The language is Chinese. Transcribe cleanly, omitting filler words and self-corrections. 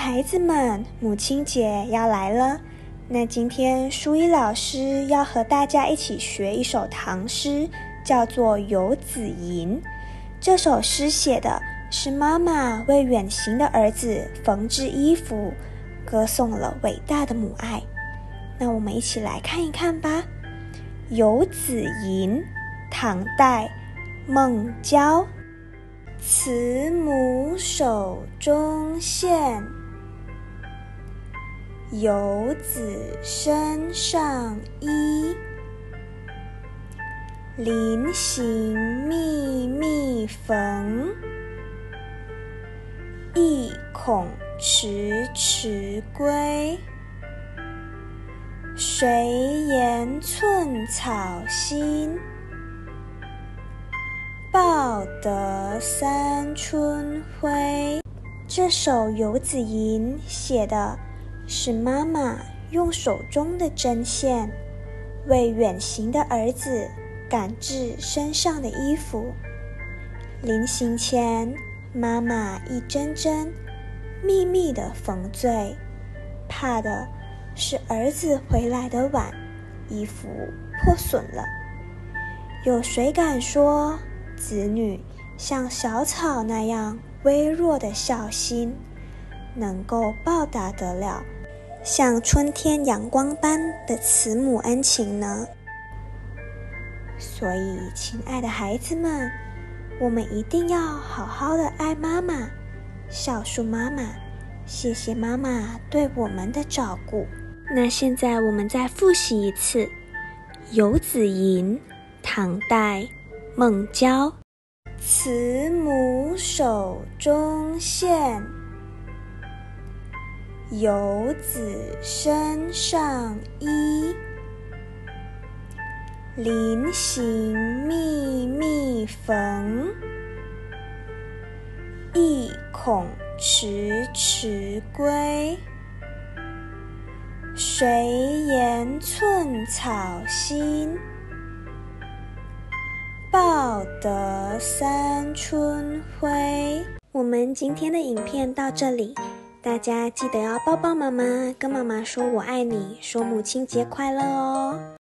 孩子们，母亲节要来了，那今天淑仪老师要和大家一起学一首唐诗，叫做《游子吟》。这首诗写的是妈妈为远行的儿子缝制衣服，歌颂了伟大的母爱。那我们一起来看一看吧。《游子吟》唐代孟郊。慈母手中线，游子身上衣。临行密密缝，意恐迟迟归。谁言寸草心，报得三春晖。这首《游子吟》写的是妈妈用手中的针线为远行的儿子赶制身上的衣服。临行前，妈妈一针针密密地缝缀，怕的是儿子回来的晚，衣服破损了。有谁敢说子女像小草那样微弱的孝心，能够报答得了像春天阳光般的慈母恩情呢？所以，亲爱的孩子们，我们一定要好好的爱妈妈，孝顺妈妈，谢谢妈妈对我们的照顾。那现在我们再复习一次《游子吟》，唐代孟郊。慈母手中线，游子身上衣。临行密密缝，意恐迟迟归。谁言寸草心，报得三春晖。我们今天的影片到这里，大家记得要抱抱妈妈，跟妈妈说我爱你，说母亲节快乐哦。